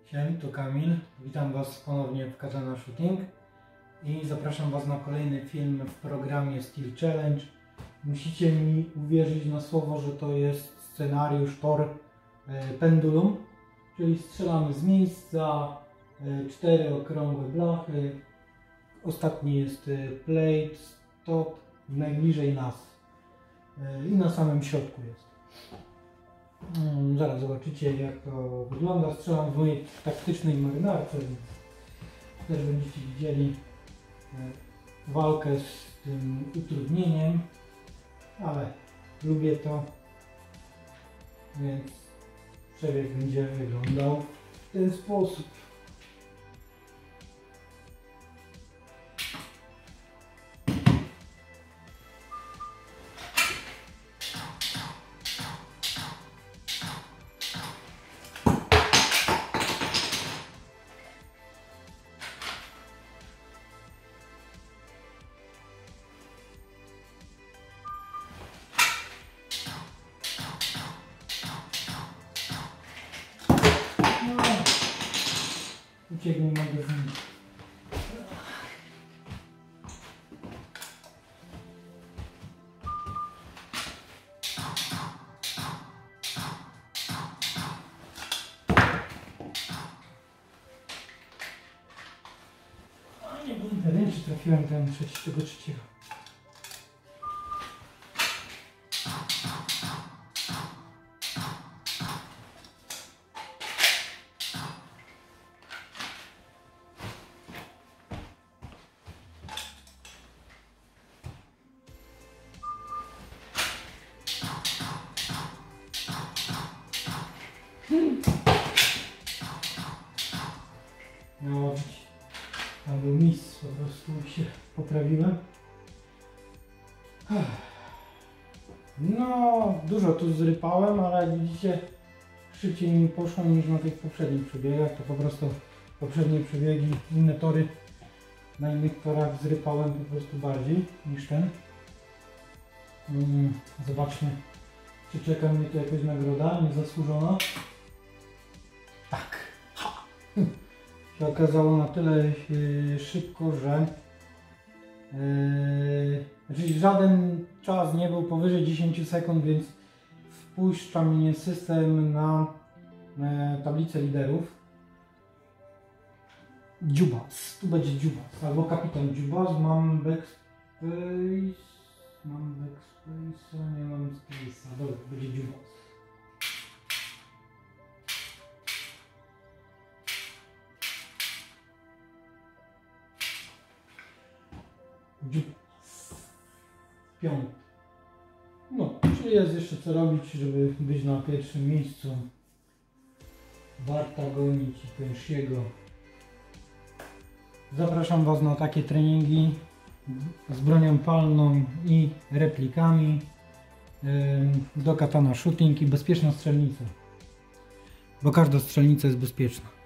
Siema, to Kamil. Witam Was ponownie w Katana Shooting i zapraszam Was na kolejny film w programie Steel Challenge. Musicie mi uwierzyć na słowo, że to jest scenariusz Tor Pendulum, czyli strzelamy z miejsca, 4 okrągłe blachy. Ostatni jest plate, stop, najbliżej nas i na samym środku jest. Zaraz zobaczycie, jak to wygląda. Strzelam w mojej taktycznej marynarce, więc też będziecie widzieli walkę z tym utrudnieniem, ale lubię to, więc przebieg będzie wyglądał w ten sposób. Uciekł mi magazyn. Nie byłem pewien, czy trafiłem tego trzeciego. Miało być, tam był miss, po prostu się poprawiłem. No, dużo tu zrypałem, ale jak widzicie, szybciej mi poszło niż na tych poprzednich przebiegach. To po prostu poprzednie przebiegi, inne tory, na innych torach zrypałem po prostu bardziej niż ten. Zobaczmy, czy czeka mnie tu jakaś nagroda niezasłużona. Tak. Się okazało na tyle szybko, że żaden czas nie był powyżej 10 sekund, więc wpuszcza mnie system na tablicę liderów. Dziubas, tu będzie Dziubas, albo kapitan Dziubas. Mam backspace, nie mam space'a, dobra, będzie Dziubas. Piąty. No, czyli jest jeszcze co robić, żeby być na pierwszym miejscu. Warta gonić i Kęsiego. Zapraszam Was na takie treningi z bronią palną i replikami do Katana Shooting i bezpieczna strzelnica, bo każda strzelnica jest bezpieczna.